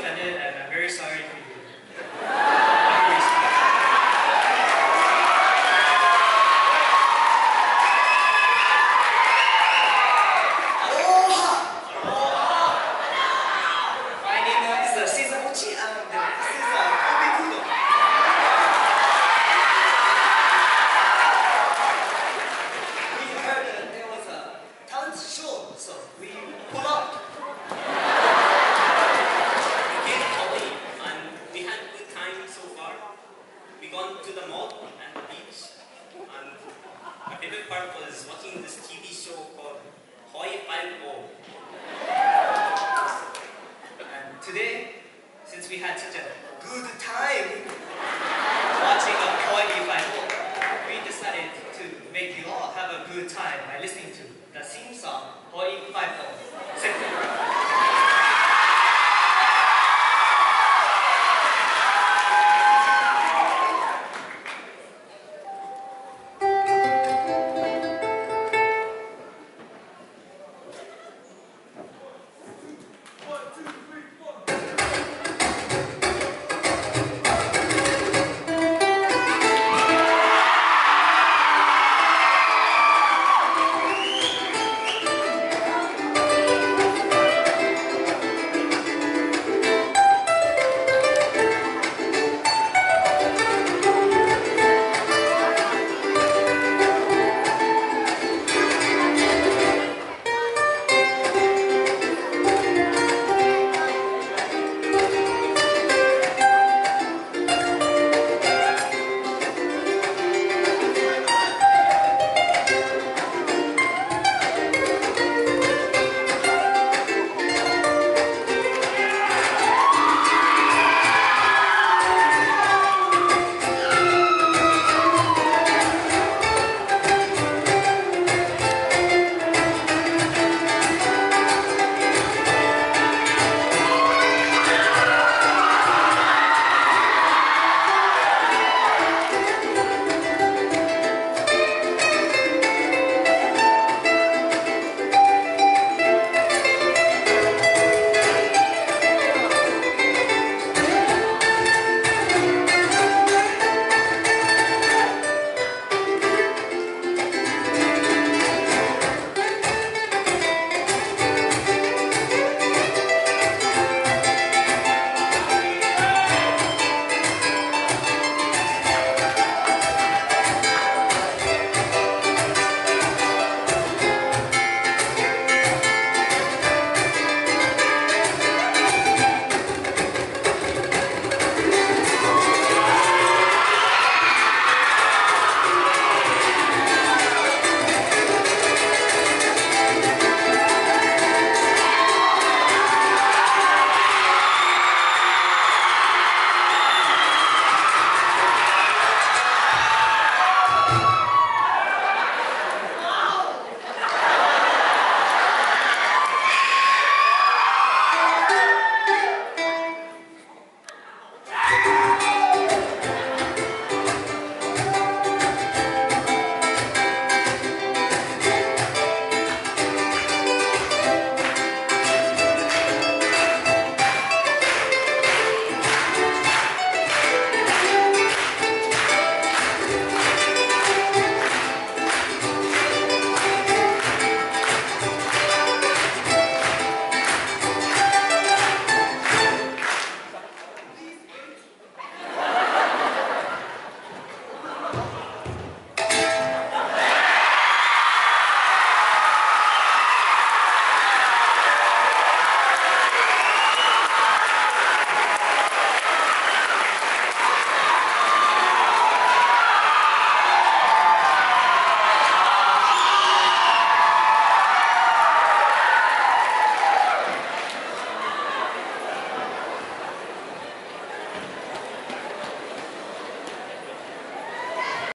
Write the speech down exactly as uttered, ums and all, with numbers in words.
offended, and I'm very sorry for you. I'm very sorry. My name is uh, Caesar Mochi, and uh, this is uh, Kobe Kudo. We heard uh, there was a talent show, so we pull up. We came to Hawaii and we had a good time so far. We gone to the mall and the beach, and my favorite part was watching this T V show called Hawai And today, since we had such a